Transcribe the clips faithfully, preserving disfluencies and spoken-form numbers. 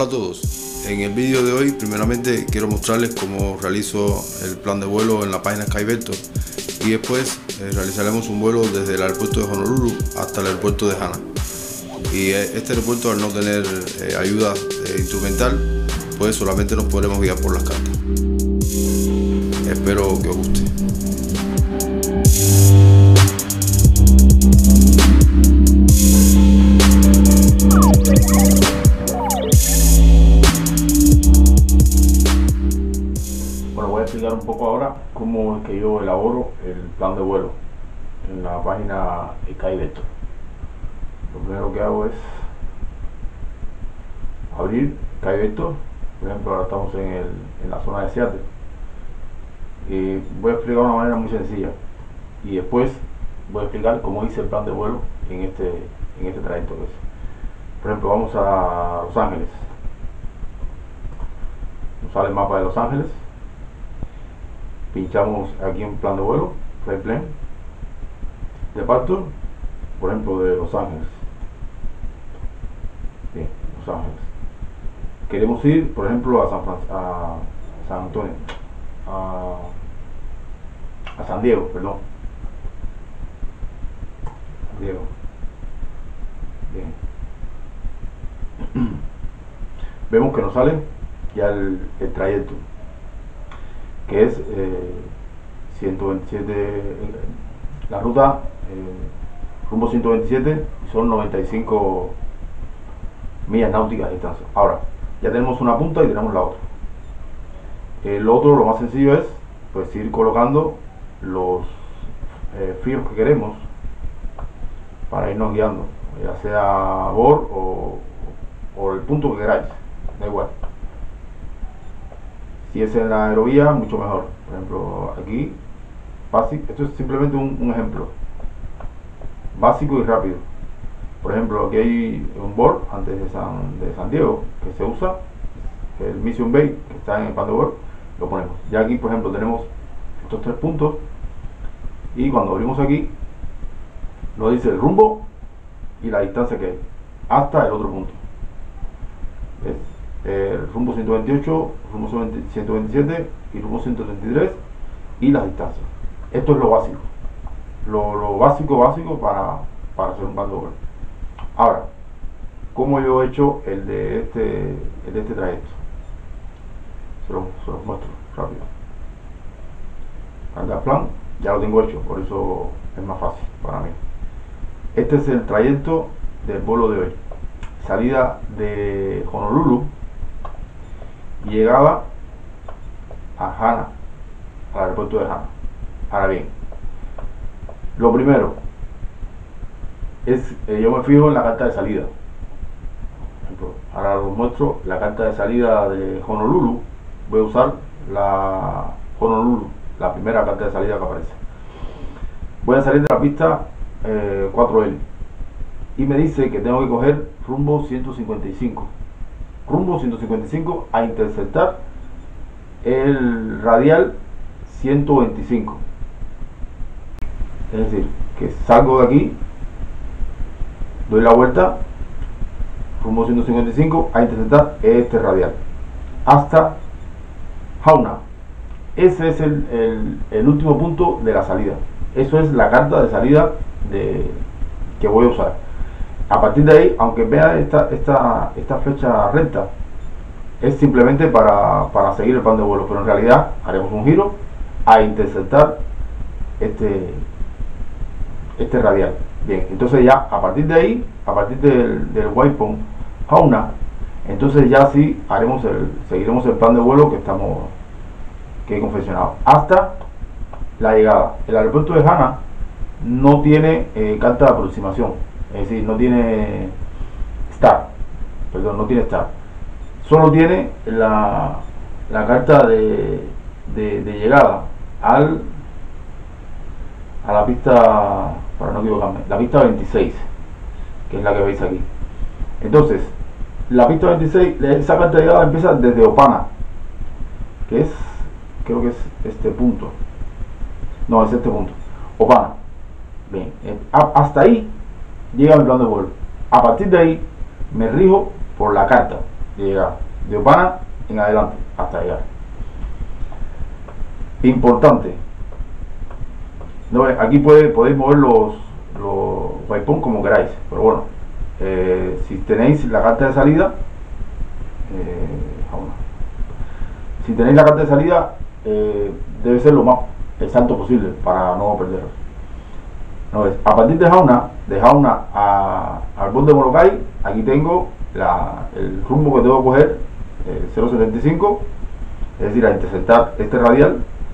Hola a todos, en el vídeo de hoy primeramente quiero mostrarles cómo realizo el plan de vuelo en la página SkyVector y después eh, realizaremos un vuelo desde el aeropuerto de Honolulu hasta el aeropuerto de Hana. Y eh, este aeropuerto, al no tener eh, ayuda eh, instrumental, pues solamente nos podremos guiar por las cartas. Espero que os guste. Bueno, voy a explicar un poco ahora cómo es que yo elaboro el plan de vuelo en la página SkyVector. Lo primero que hago es abrir SkyVector. Por ejemplo, ahora estamos en, el, en la zona de Seattle. Y voy a explicar de una manera muy sencilla. Y después voy a explicar cómo hice el plan de vuelo en este, en este trayecto que es. Por ejemplo, vamos a Los Ángeles. Nos sale el mapa de Los Ángeles. Pinchamos aquí en plan de vuelo, Flight Plan, Departure, por ejemplo, de Los Ángeles. Bien, Los Ángeles. Queremos ir, por ejemplo, a San, Fran a San Antonio, a, a San Diego, perdón. San Diego. Bien. Vemos que nos sale ya el, el trayecto, que es eh, ciento veintisiete, la ruta eh, rumbo ciento veintisiete, son noventa y cinco millas náuticas de distancia. Ahora ya tenemos una punta y tenemos la otra. El otro, lo más sencillo es pues ir colocando los eh, fríos que queremos para irnos guiando, ya sea bord o, o el punto que queráis, da igual. Si es en la aerovía, mucho mejor. Por ejemplo, aquí, básico, esto es simplemente un, un ejemplo básico y rápido. Por ejemplo, aquí hay un board antes de San, de San Diego que se usa, el Mission Bay, que está en el plan de board, lo ponemos. Ya aquí, por ejemplo, tenemos estos tres puntos y cuando abrimos aquí, nos dice el rumbo y la distancia que hay hasta el otro punto. ¿Ves? El rumbo ciento veintiocho, rumbo ciento veintisiete y rumbo ciento treinta y tres y las distancias. Esto es lo básico, lo, lo básico básico para, para hacer un plan de vuelo. Ahora, ¿cómo yo he hecho el de este, el de este trayecto? Se los, se los muestro rápido. Carga plan, ya lo tengo hecho, por eso es más fácil para mí. Este es el trayecto del vuelo de hoy. Salida de Honolulu, llegada a Hana, al aeropuerto de Hana. Ahora bien, lo primero es, eh, yo me fijo en la carta de salida. Por ejemplo, ahora os muestro la carta de salida de Honolulu. Voy a usar la Honolulu, la primera carta de salida que aparece. Voy a salir de la pista eh, cuatro L y me dice que tengo que coger rumbo ciento cincuenta y cinco. Rumbo ciento cincuenta y cinco a interceptar el radial ciento veinticinco. Es decir, que salgo de aquí, doy la vuelta, rumbo ciento cincuenta y cinco a interceptar este radial hasta Hana. Ese es el, el, el último punto de la salida. Eso es la carta de salida de, que voy a usar. A partir de ahí, aunque vea esta, esta, esta flecha recta, es simplemente para, para seguir el plan de vuelo, pero en realidad haremos un giro a interceptar este, este radial. Bien, entonces ya a partir de ahí, a partir del, del waypoint Hana, entonces ya sí haremos el, seguiremos el plan de vuelo que estamos que he confeccionado hasta la llegada. El aeropuerto de Hana no tiene eh, carta de aproximación, es decir, no tiene STAR, perdón, no tiene STAR, solo tiene la, la carta de, de, de llegada al a la pista, para no equivocarme, la pista veintiséis, que es la que veis aquí. Entonces, la pista veintiséis, esa carta de llegada empieza desde Opana, que es, creo que es este punto, no, es este punto, Opana. Bien, hasta ahí llega mi plan de vuelo. A partir de ahí me rijo por la carta de llegar, de Opana en adelante hasta llegar. Importante, ¿no? Aquí puede, podéis mover los, los waypoints como queráis, pero bueno, eh, si tenéis la carta de salida, eh, si tenéis la carta de salida, eh, debe ser lo más exacto posible para no perderos. ¿No ves? A partir de Jauna, de Jauna a, al borde de Molokai, aquí tengo la, el rumbo que tengo que coger, eh, cero setenta y cinco, es decir, a interceptar este radial,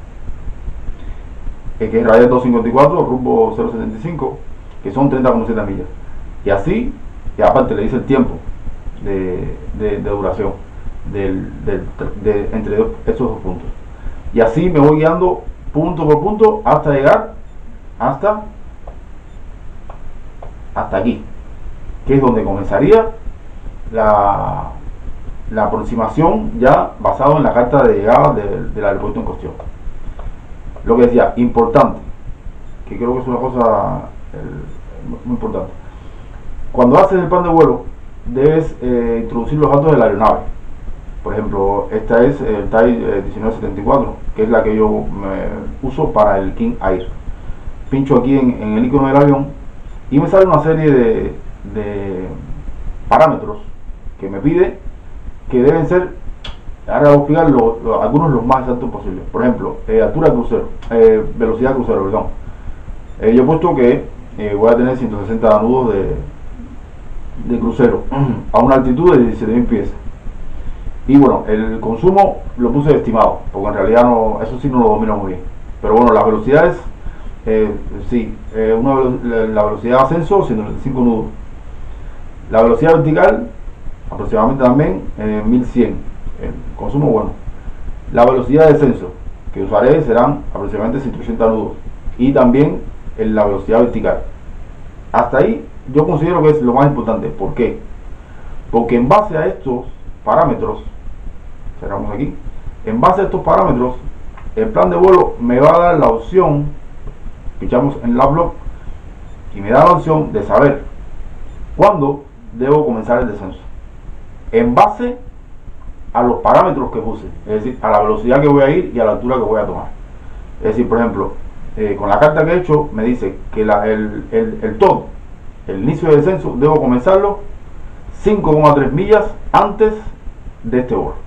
eh, que es radial doscientos cincuenta y cuatro, rumbo cero setenta y cinco, que son treinta coma siete millas. Y así, y aparte le dice el tiempo de, de, de duración del, del, de, entre dos, estos dos puntos. Y así me voy guiando punto por punto hasta llegar hasta hasta aquí, que es donde comenzaría la, la aproximación ya basado en la carta de llegada de, del aeropuerto en cuestión. Lo que decía, importante, que creo que es una cosa el, muy importante. Cuando haces el plan de vuelo, debes eh, introducir los datos de la aeronave. Por ejemplo, esta es el T A I diecinueve setenta y cuatro, que es la que yo me uso para el King Air. Pincho aquí en, en el icono del avión y me sale una serie de, de parámetros que me pide que deben ser, ahora voy a explicar lo, lo, algunos los más exactos posibles. Por ejemplo, eh, altura de crucero, eh, velocidad de crucero, perdón. Eh, yo he puesto que eh, voy a tener ciento sesenta nudos de, de crucero a una altitud de diecisiete mil pies. Y bueno, el consumo lo puse estimado, porque en realidad no, eso sí no lo domino muy bien. Pero bueno, las velocidades, eh, sí, eh, una velo la, la velocidad de ascenso, ciento noventa y cinco nudos. La velocidad vertical, aproximadamente también eh, mil cien. El consumo, bueno. La velocidad de descenso que usaré serán aproximadamente ciento ochenta nudos. Y también en la velocidad vertical. Hasta ahí yo considero que es lo más importante. ¿Por qué? Porque en base a estos parámetros, cerramos aquí, en base a estos parámetros, el plan de vuelo me va a dar la opción, pinchamos en la block y me da la opción de saber cuándo debo comenzar el descenso, en base a los parámetros que puse, es decir, a la velocidad que voy a ir y a la altura que voy a tomar. Es decir, por ejemplo, eh, con la carta que he hecho, me dice que la, el, el, el top, el inicio de descenso, debo comenzarlo cinco coma tres millas antes de este borde.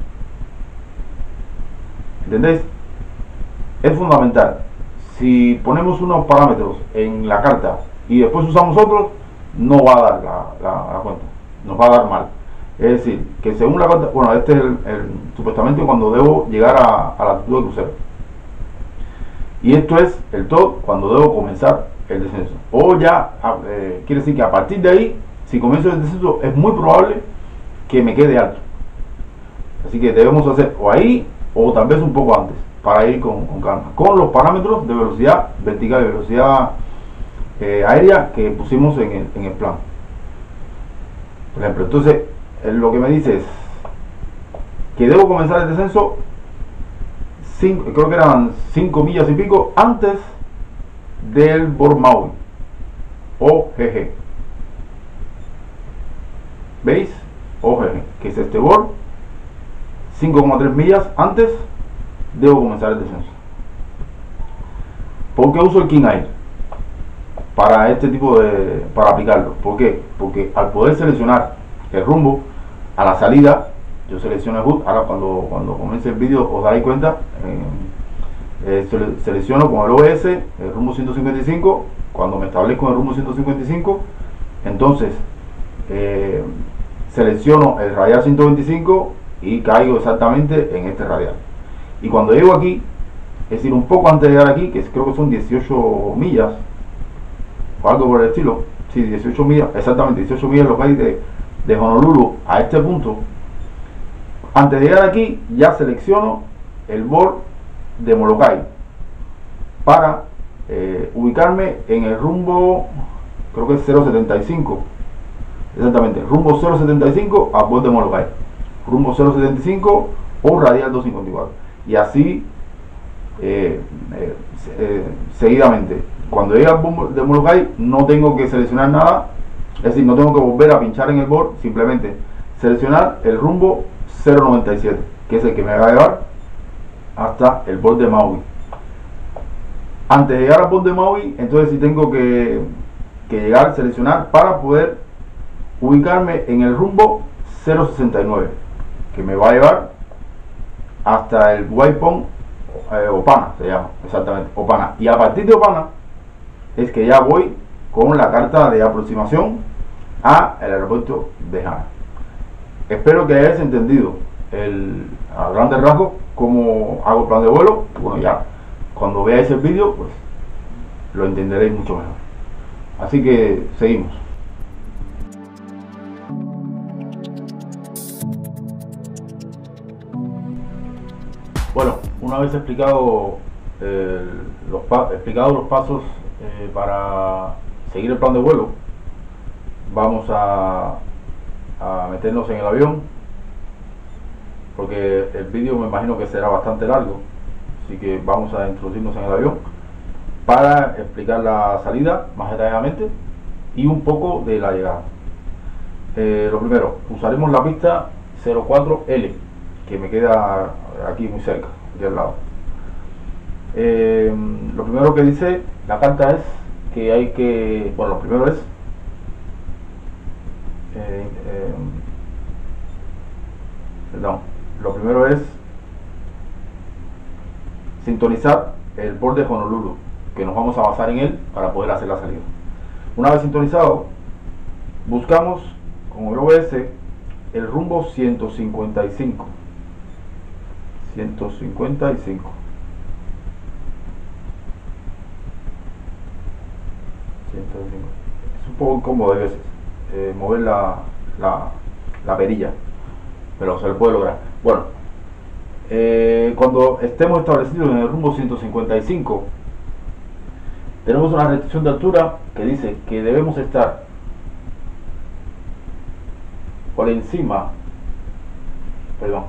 ¿Entendéis? Es fundamental. Si ponemos unos parámetros en la carta y después usamos otros, no va a dar la, la, la cuenta, nos va a dar mal. Es decir, que según la carta, bueno, este es el, el, supuestamente cuando debo llegar a, a la altitud de crucero. Y esto es el top cuando debo comenzar el descenso. O ya, eh, quiere decir que a partir de ahí, si comienzo el descenso, es muy probable que me quede alto. Así que debemos hacer o ahí o tal vez un poco antes para ir con, con calma, con los parámetros de velocidad vertical y velocidad eh, aérea que pusimos en el, en el plan. Por ejemplo, entonces eh, lo que me dice es que debo comenzar el descenso cinco, creo que eran cinco millas y pico antes del borde Maui o G G. ¿Veis? O G G, que es este borde. cinco coma tres millas antes debo comenzar el descenso. ¿Por qué uso el King Air para este tipo de, para aplicarlo? ¿Por qué? Porque al poder seleccionar el rumbo a la salida, yo selecciono el H U D. Ahora cuando, cuando comience el vídeo os daréis cuenta, eh, eh, selecciono con el O B S el rumbo ciento cincuenta y cinco. Cuando me establezco en el rumbo ciento cincuenta y cinco, entonces eh, selecciono el radial ciento veinticinco y caigo exactamente en este radial. Y cuando llego aquí, es decir, un poco antes de llegar aquí, que creo que son dieciocho millas o algo por el estilo, sí, dieciocho millas, exactamente dieciocho millas lo que hay de, de Honolulu a este punto. Antes de llegar aquí ya selecciono el borde de Molokai para eh, ubicarme en el rumbo, creo que es cero setenta y cinco, exactamente, rumbo cero setenta y cinco a borde de Molokai, rumbo cero setenta y cinco o radial doscientos cincuenta y cuatro, y así eh, eh, eh, seguidamente. Cuando llegue al borde de Molokai no tengo que seleccionar nada, es decir, no tengo que volver a pinchar en el borde, simplemente seleccionar el rumbo cero noventa y siete, que es el que me va a llevar hasta el borde Maui. Antes de llegar al borde Maui, entonces sí tengo que, que llegar, seleccionar para poder ubicarme en el rumbo cero sesenta y nueve, que me va a llevar hasta el waypoint eh, Opana, se llama exactamente Opana, y a partir de Opana es que ya voy con la carta de aproximación a el aeropuerto de Hana. Espero que hayáis entendido el, a grandes rasgos cómo hago el plan de vuelo. Bueno, ya cuando veáis el vídeo pues lo entenderéis mucho mejor. Así que seguimos. Bueno, una vez explicado, eh, los, pa explicado los pasos eh, para seguir el plan de vuelo, vamos a, a meternos en el avión, porque el vídeo me imagino que será bastante largo, así que vamos a introducirnos en el avión para explicar la salida más detalladamente y un poco de la llegada. Eh, lo primero, usaremos la pista cero cuatro L, que me queda aquí muy cerca, aquí al lado. Eh, lo primero que dice la carta es que hay que, bueno, lo primero es eh, eh, perdón, lo primero es sintonizar el borde Honolulu, que nos vamos a basar en él para poder hacer la salida. Una vez sintonizado, buscamos con el O B S el rumbo ciento cincuenta y cinco. ciento cincuenta y cinco. ciento cinco. Es un poco incómodo de veces eh, mover la, la, la perilla, pero se le puede lograr. Bueno, eh, cuando estemos establecidos en el rumbo ciento cincuenta y cinco, tenemos una restricción de altura que dice que debemos estar por encima, perdón,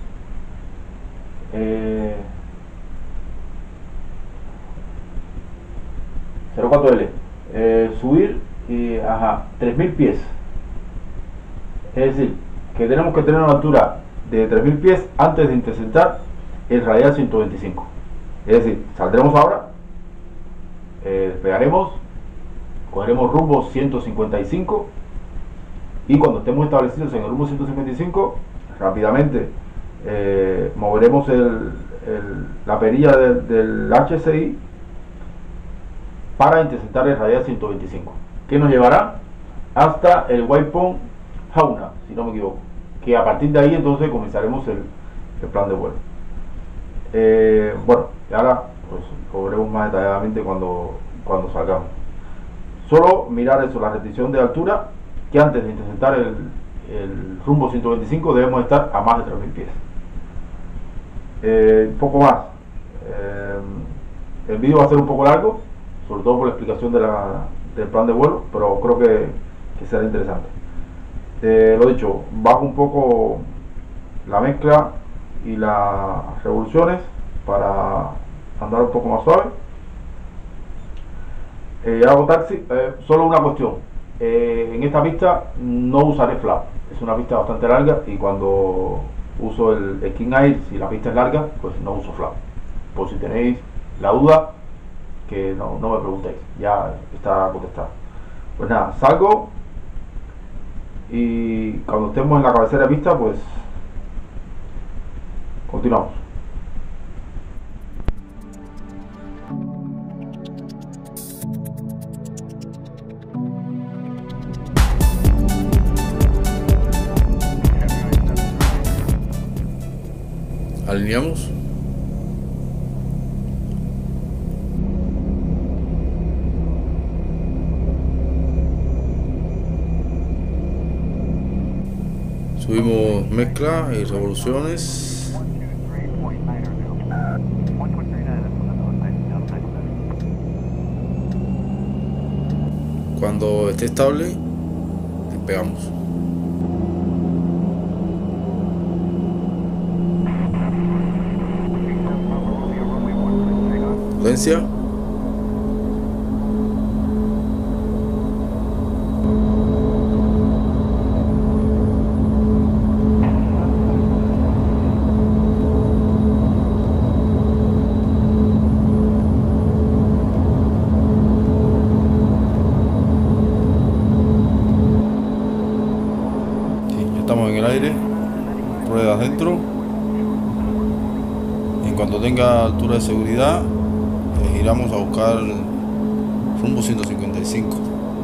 eh, cero cuatro L, eh, subir y, ajá, tres mil pies, es decir, que tenemos que tener una altura de tres mil pies antes de interceptar el radial ciento veinticinco. Es decir, saldremos ahora, eh, despegaremos, cogeremos rumbo ciento cincuenta y cinco y cuando estemos establecidos en el rumbo ciento cincuenta y cinco, rápidamente eh, moveremos el, el, la perilla de, del H C I para interceptar el radial ciento veinticinco, que nos llevará hasta el waypoint Hauna, si no me equivoco, que a partir de ahí entonces comenzaremos el, el plan de vuelo. Eh, bueno, y ahora pues lo veremos más detalladamente cuando, cuando salgamos. Solo mirar eso, la restricción de altura, que antes de interceptar el, el rumbo ciento veinticinco debemos estar a más de tres mil pies. Eh, un poco más. Eh, el vídeo va a ser un poco largo, sobre todo por la explicación de la, del plan de vuelo, pero creo que, que será interesante. Eh, lo dicho, bajo un poco la mezcla y las revoluciones para andar un poco más suave. Eh, hago taxi, eh, solo una cuestión, eh, en esta pista no usaré flap, es una pista bastante larga y cuando uso el, el King Air, si la pista es larga, pues no uso flap, por si tenéis la duda, que no, no me preguntéis, ya está contestado. Pues nada, salgo y cuando estemos en la cabecera de pista pues continuamos. Alineamos. Subimos mezcla y revoluciones. Cuando esté estable, despegamos. Prudencia. dentro. En cuanto tenga altura de seguridad, eh, giramos a buscar rumbo ciento cincuenta y cinco.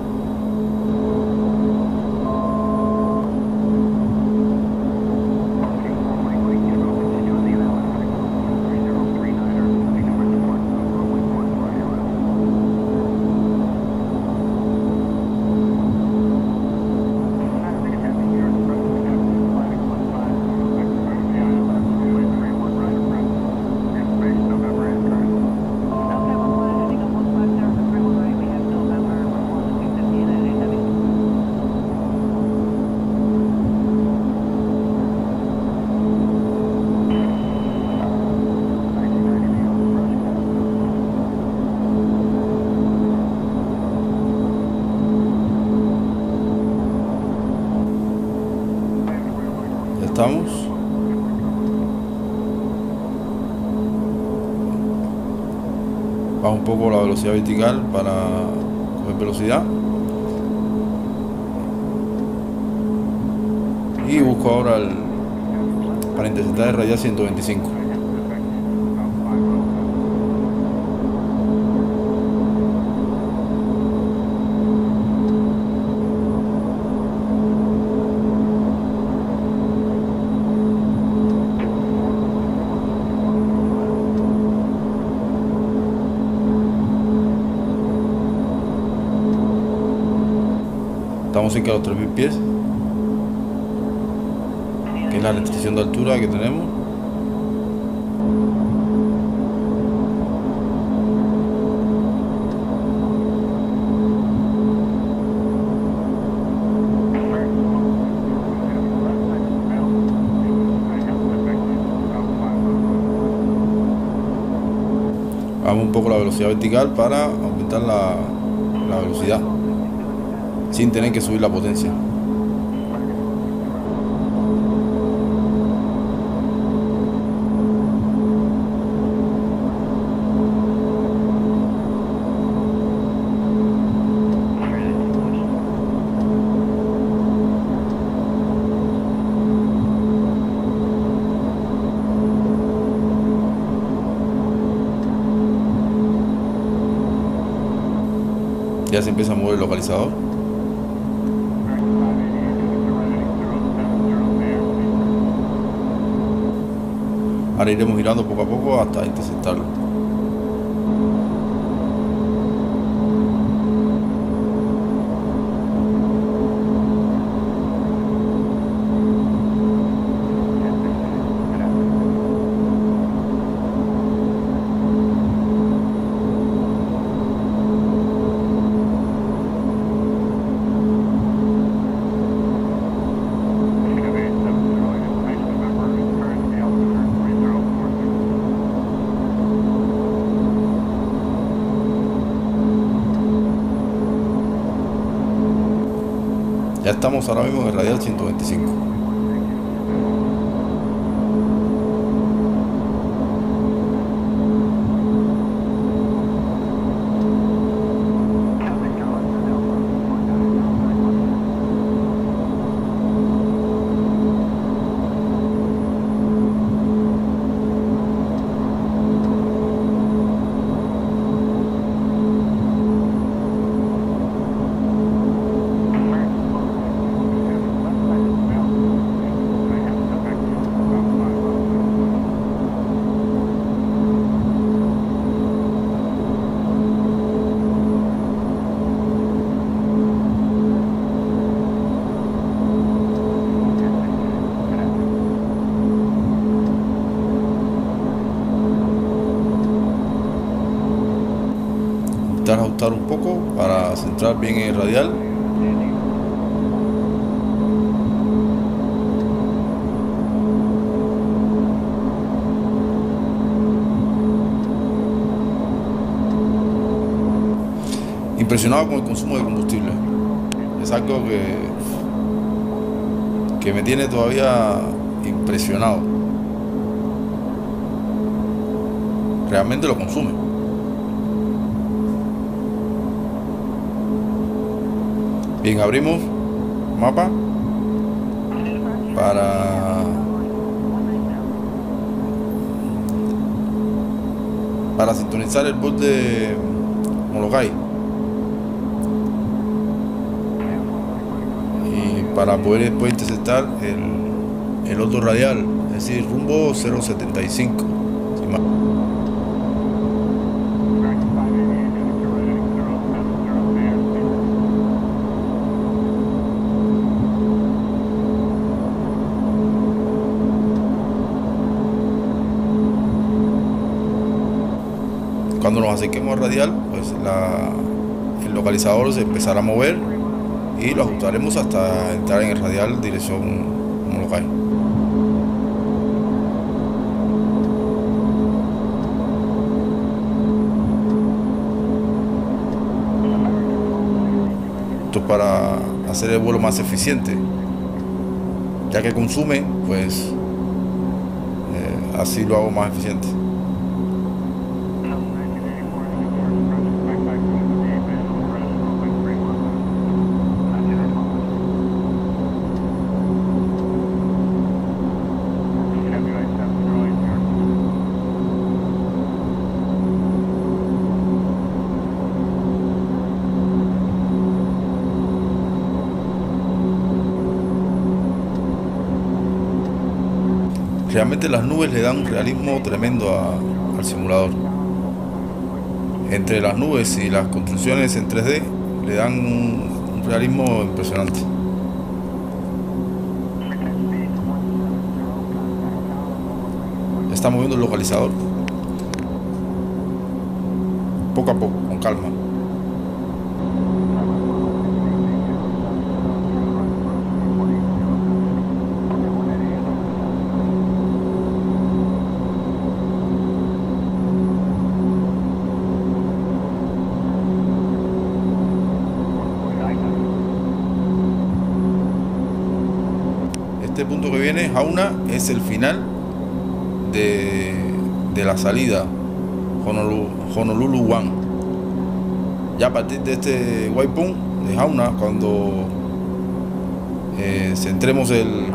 Estamos. Bajo un poco la velocidad vertical para coger velocidad. Y busco ahora el, para interceptar el radial ciento veinticinco. Estamos cerca de los tres mil pies, que es la restricción de altura que tenemos. Vamos un poco la velocidad vertical para aumentar la, la velocidad, sin tener que subir la potencia. Ya se empieza a mover el localizador. Ahora iremos girando poco a poco hasta interceptarlo. Ya estamos ahora mismo en el radial ciento veinticinco. Ajustar un poco para centrar bien el radial. Impresionado con el consumo de combustible. Es algo que que me tiene todavía impresionado. Realmente lo consume. Bien, abrimos mapa para para sintonizar el borde de Molokai y para poder después interceptar el, el otro radial, es decir, rumbo cero setenta y cinco. Cuando nos acerquemos al radial, pues la, el localizador se empezará a mover y lo ajustaremos hasta entrar en el radial dirección Molokai. Esto es para hacer el vuelo más eficiente, ya que consume, pues eh, así lo hago más eficiente. Realmente las nubes le dan un realismo tremendo a, al simulador. Entre las nubes y las construcciones en tres D le dan un, un realismo impresionante. Está moviendo el localizador poco a poco, con calma. Este punto que viene, Jauna, es el final de, de la salida Honolulu, Honolulu One. Ya a partir de este waypoint de Jauna, cuando eh, centremos el,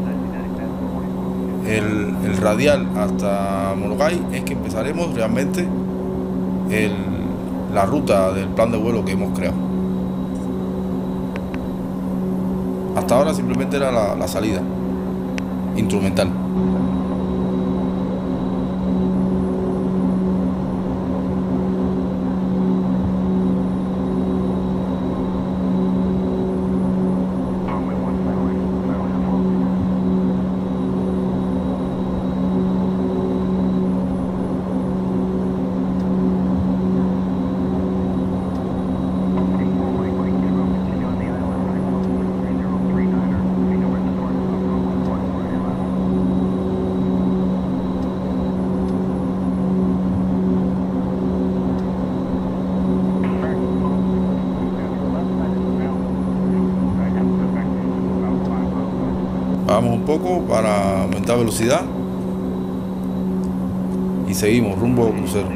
el, el radial hasta Molokai, es que empezaremos realmente el, la ruta del plan de vuelo que hemos creado. Hasta ahora simplemente era la, la salida instrumental. Bajamos un poco para aumentar velocidad y seguimos rumbo crucero.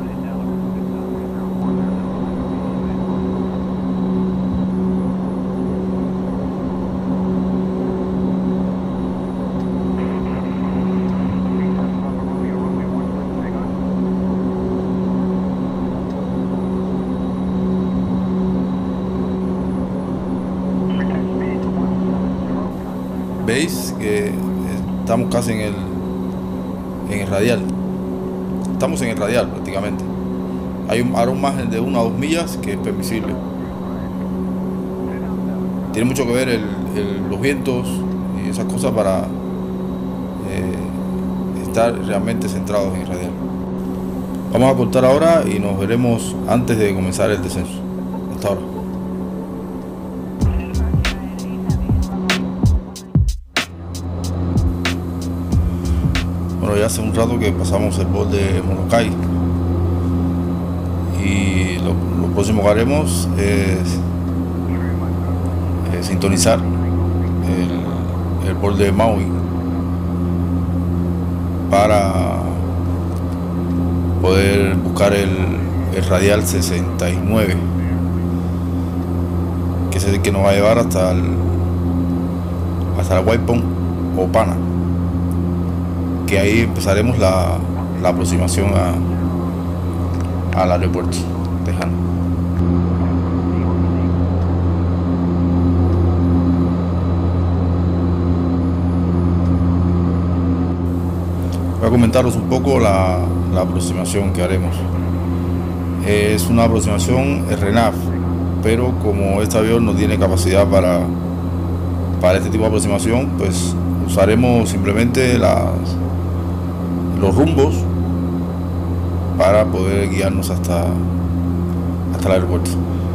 Veis que estamos casi en el en el radial. Estamos en el radial prácticamente. Hay un, ahora un margen de una a dos millas que es permisible. Tiene mucho que ver el, el, los vientos y esas cosas para eh, estar realmente centrados en el radial. Vamos a cortar ahora y nos veremos antes de comenzar el descenso. Hasta ahora. Bueno, ya hace un rato que pasamos el borde de Molokai y lo, lo próximo que haremos es, es sintonizar el, el borde de Maui para poder buscar el, el radial sesenta y nueve, que es el que nos va a llevar hasta el hasta el waypoint Opana, que ahí empezaremos la, la aproximación a, al aeropuerto tejano. Voy a comentaros un poco la, la aproximación que haremos. Es una aproximación R N A V, pero como este avión no tiene capacidad para, para este tipo de aproximación, pues usaremos simplemente las, los rumbos para poder guiarnos hasta, hasta el aeropuerto.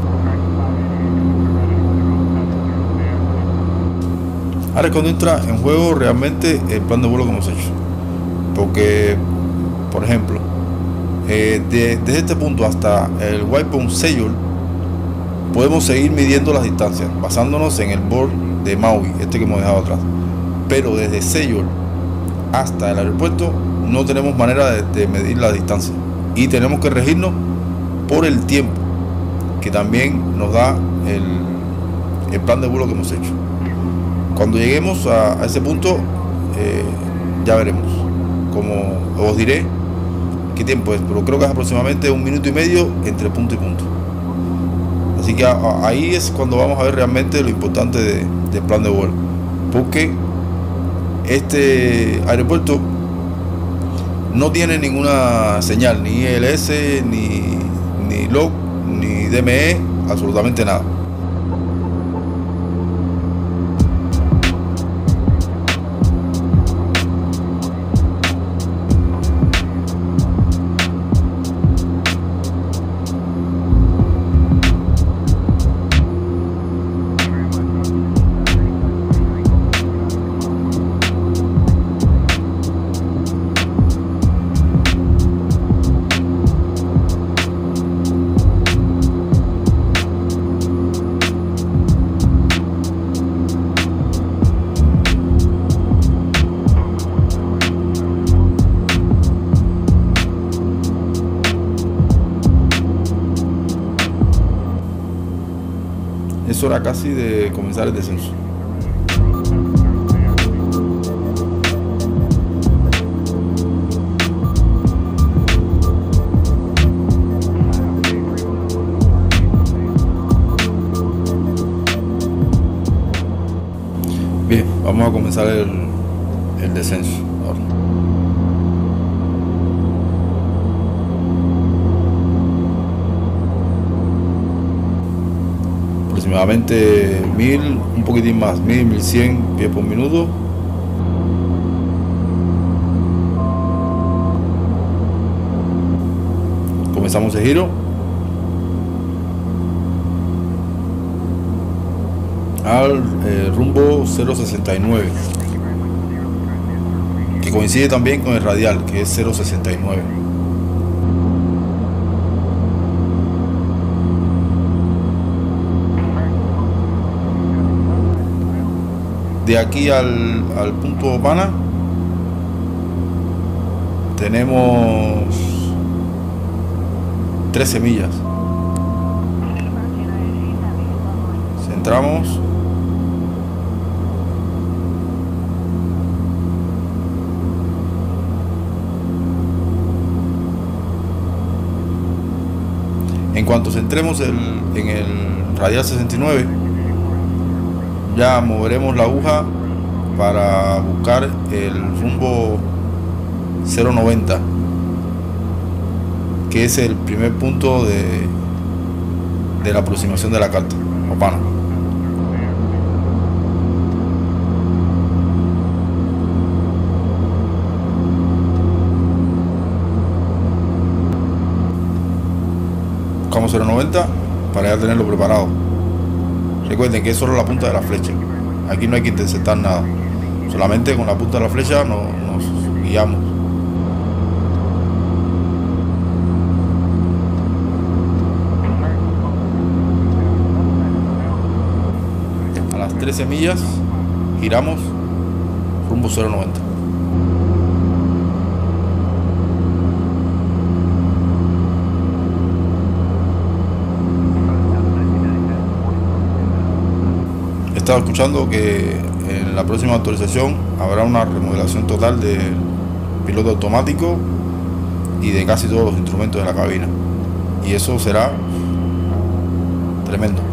Ahora es cuando entra en juego realmente el plan de vuelo que hemos hecho, porque por ejemplo eh, de, desde este punto hasta el waypoint Seyol podemos seguir midiendo las distancias basándonos en el board de Maui, este que hemos dejado atrás, pero desde Seyol hasta el aeropuerto no tenemos manera de, de medir la distancia y tenemos que regirnos por el tiempo que también nos da el, el plan de vuelo que hemos hecho. Cuando lleguemos a, a ese punto eh, ya veremos, como os diré qué tiempo es, pero creo que es aproximadamente un minuto y medio entre punto y punto. Así que a, a, ahí es cuando vamos a ver realmente lo importante de, del plan de vuelo, porque este aeropuerto no tiene ninguna señal, ni I L S, ni, ni log, ni D M E, absolutamente nada. Es hora casi de comenzar el descenso. Bien, vamos a comenzar el, el descenso ahora. Aproximadamente mil, un poquitín más, mil, mil cien pies por minuto. Comenzamos el giro al eh, rumbo cero sesenta y nueve, que coincide también con el radial, que es cero sesenta y nueve. De aquí al, al punto Pana tenemos trece millas. Centramos. En cuanto centremos el, en el radial sesenta y nueve, ya moveremos la aguja para buscar el rumbo cero noventa, que es el primer punto de, de la aproximación de la carta o pana. Buscamos cero noventa para ya tenerlo preparado. Recuerden que es solo la punta de la flecha, aquí no hay que interceptar nada, solamente con la punta de la flecha nos, nos guiamos. A las trece millas giramos rumbo cero noventa. He estado escuchando que en la próxima actualización habrá una remodelación total del piloto automático y de casi todos los instrumentos de la cabina. y eso será tremendo.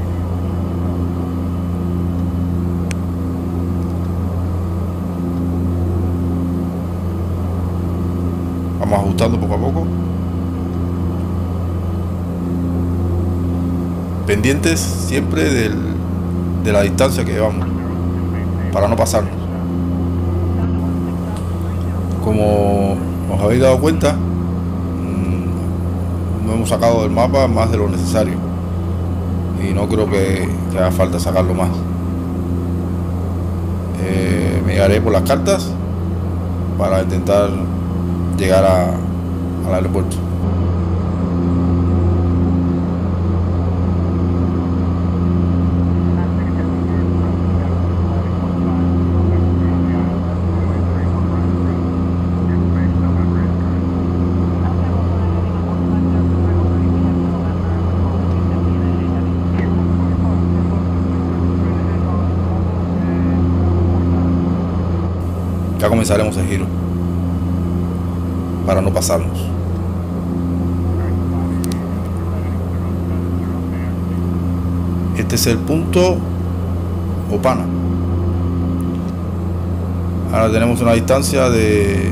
Vamos ajustando poco a poco, pendientes siempre del, de la distancia que llevamos para no pasarnos. Como os habéis dado cuenta, no hemos sacado del mapa más de lo necesario y no creo que, que haga falta sacarlo más. Eh, me guiaré por las cartas para intentar llegar a, al aeropuerto. Ya comenzaremos el giro para no pasarnos. Este es el punto Opana. Ahora tenemos una distancia de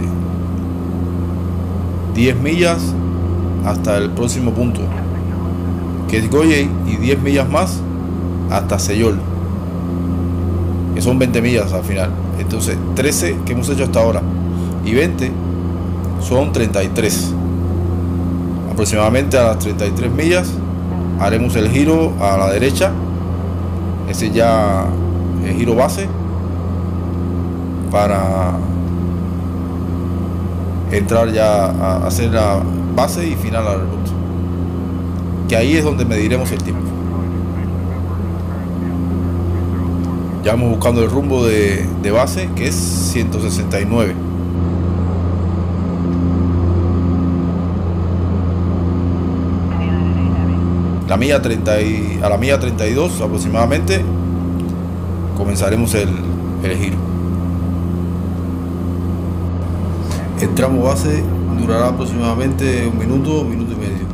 diez millas hasta el próximo punto, que es Goyei, y diez millas más hasta Seyol, que son veinte millas al final. Entonces trece que hemos hecho hasta ahora y veinte son treinta y tres. Aproximadamente a las treinta y tres millas haremos el giro a la derecha. Ese ya el giro base para entrar ya a hacer la base y final al aeropuerto, que ahí es donde mediremos el tiempo. Ya vamos buscando el rumbo de, de base, que es ciento sesenta y nueve. La milla treinta y, a la milla treinta y dos aproximadamente comenzaremos el, el giro. El tramo base durará aproximadamente un minuto, un minuto y medio.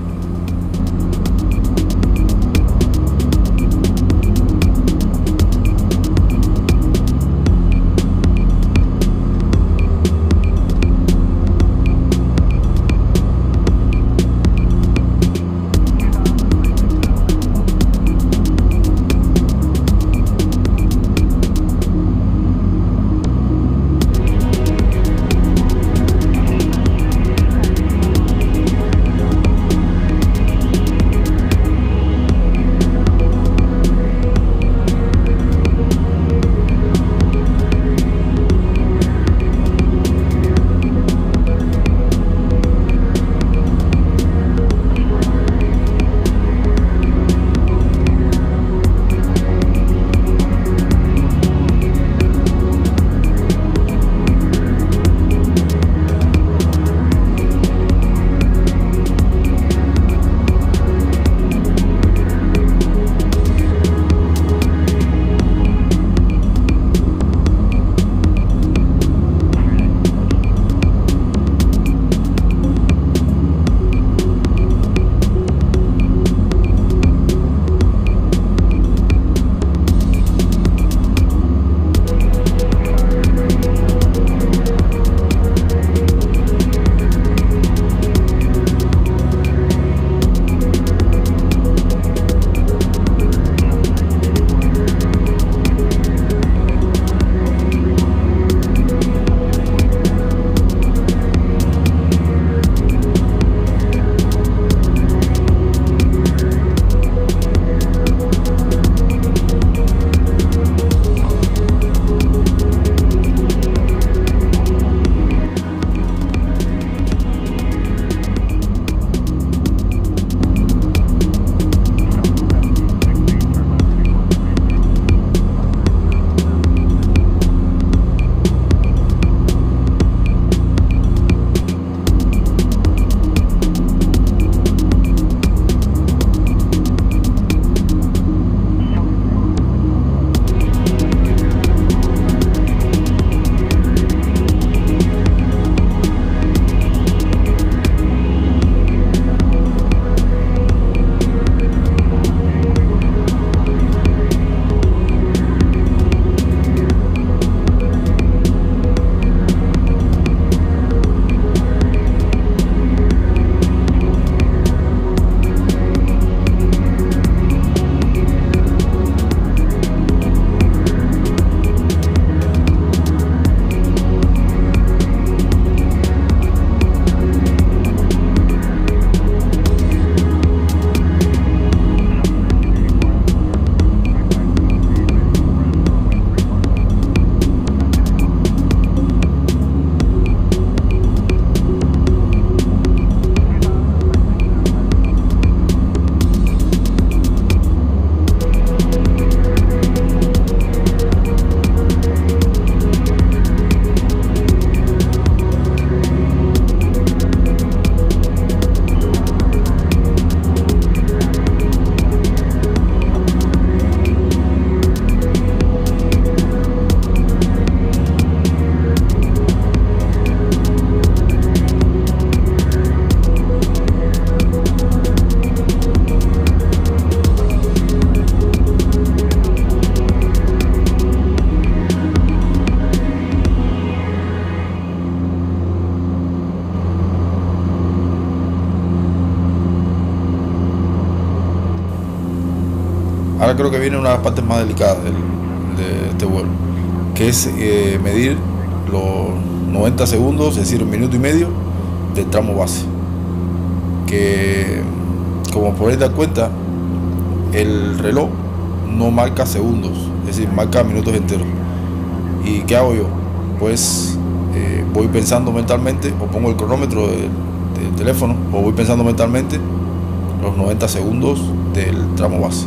ahora creo que viene una de las partes más delicadas del, de este vuelo, que es eh, medir los noventa segundos, es decir, un minuto y medio del tramo base, que como podéis dar cuenta, el reloj no marca segundos, es decir, marca minutos enteros. ¿Y qué hago yo? Pues eh, voy pensando mentalmente, o pongo el cronómetro del, del teléfono, o voy pensando mentalmente los noventa segundos del tramo base.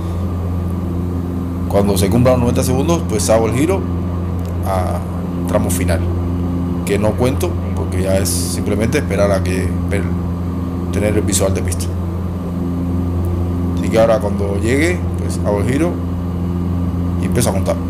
Cuando se cumplan los noventa segundos, pues hago el giro a tramo final, que no cuento porque ya es simplemente esperar a que ver, tener el visual de pista. Así que ahora cuando llegue, pues hago el giro y empiezo a contar.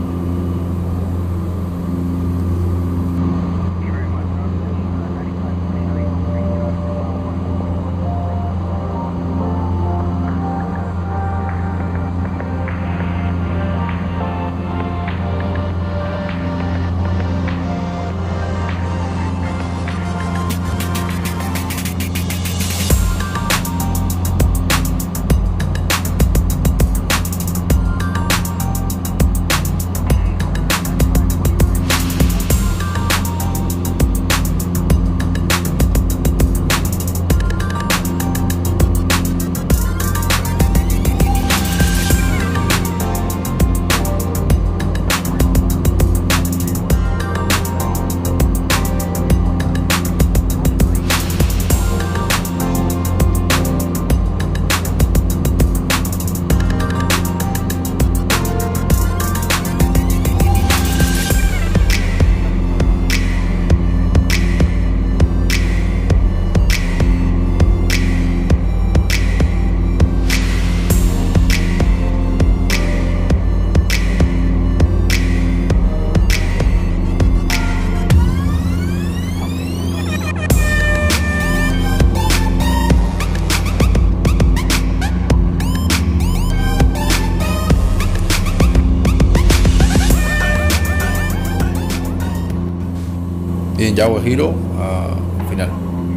Bien, ya hago el giro al final.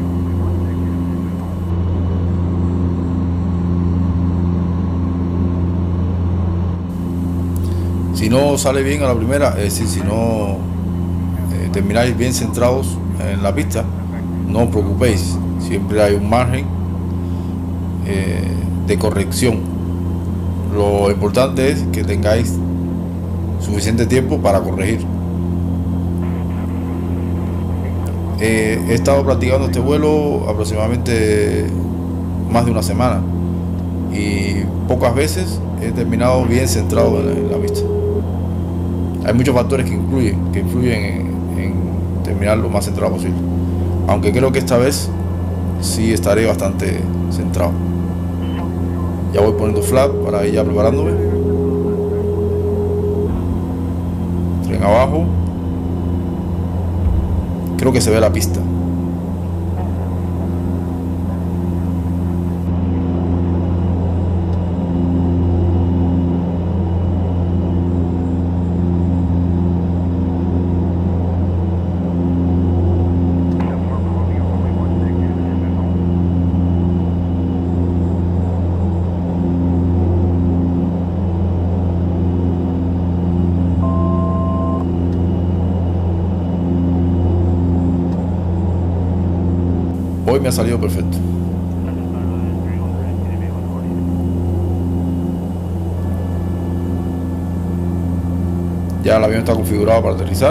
Si no sale bien a la primera, es decir, si no eh, termináis bien centrados en la pista, no os preocupéis, siempre hay un margen eh, de corrección. Lo importante es que tengáis suficiente tiempo para corregir. Eh, he estado practicando este vuelo aproximadamente más de una semana y pocas veces he terminado bien centrado en la, en la pista. Hay muchos factores que influyen, que influyen en, en terminar lo más centrado posible, aunque creo que esta vez sí estaré bastante centrado. Ya voy poniendo flap para ir ya preparándome. Tren abajo. Creo que se ve la pista. Hoy me ha salido perfecto. Ya el avión está configurado para aterrizar.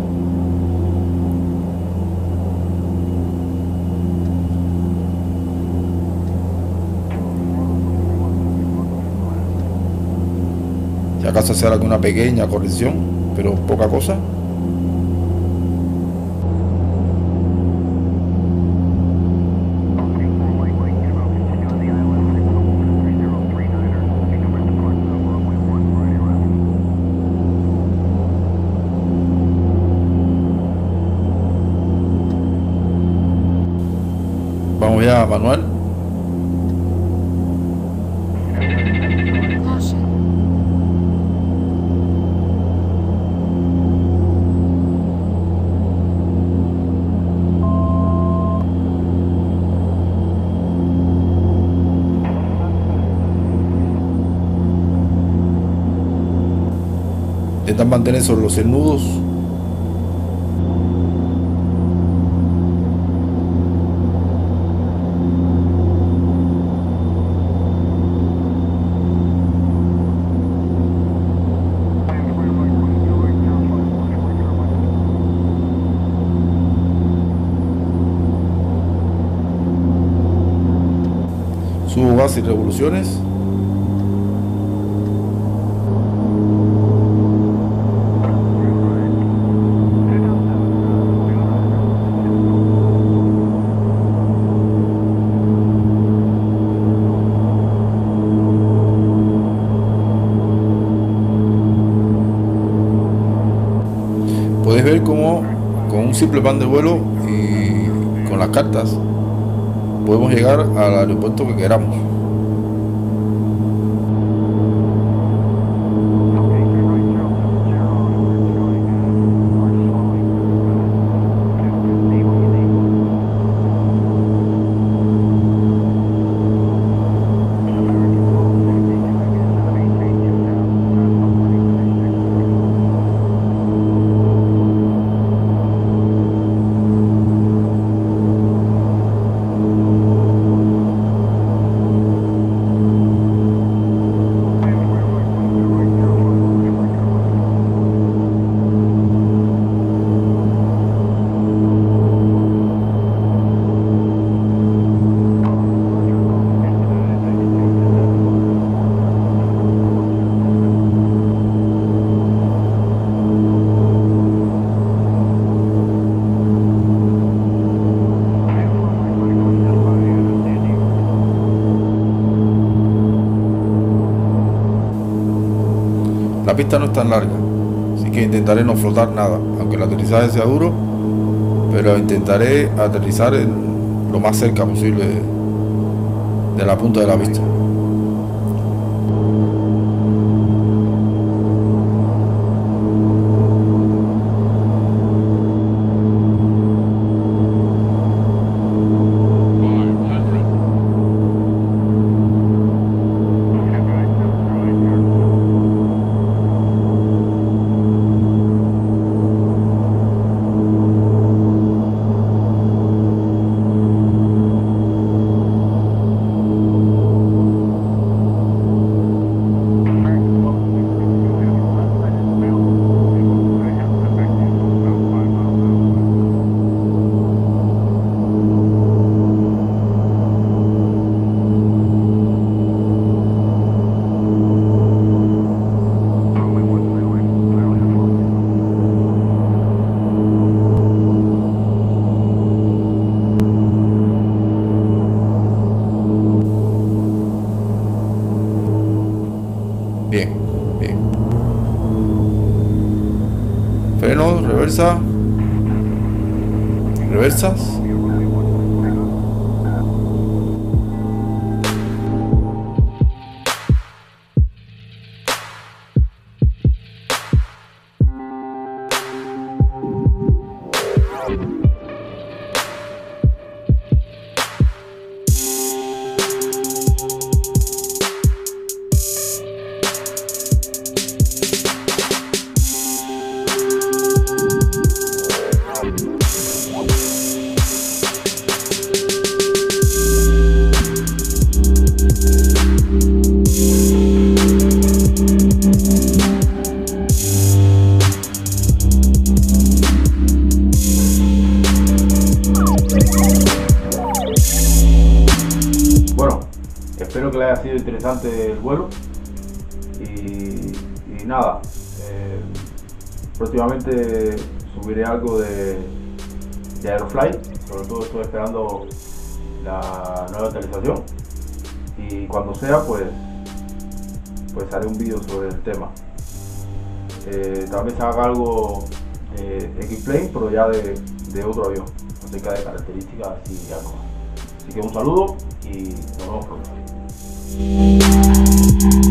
Ya casi hacer alguna pequeña corrección, pero poca cosa. Vamos ya a manual. Intentan mantener sobre los cien nudos. Subo base y revoluciones. Podéis ver cómo con un simple plan de vuelo y con las cartas podemos llegar al aeropuerto que queramos. La pista no es tan larga, así que intentaré no flotar nada, aunque el aterrizaje sea duro, pero intentaré aterrizar en lo más cerca posible de, de la punta de la pista. Bien, bien. Frenos, reversa. Reversas. Espero que les haya sido interesante el vuelo y, y nada, eh, próximamente subiré algo de, de Aerofly, sobre todo estoy esperando la nueva actualización y cuando sea pues, pues haré un vídeo sobre el tema. Eh, también se haga algo de X-Plane, pero ya de, de otro avión, acerca de características y algo más. Así que un saludo y nos vemos pronto.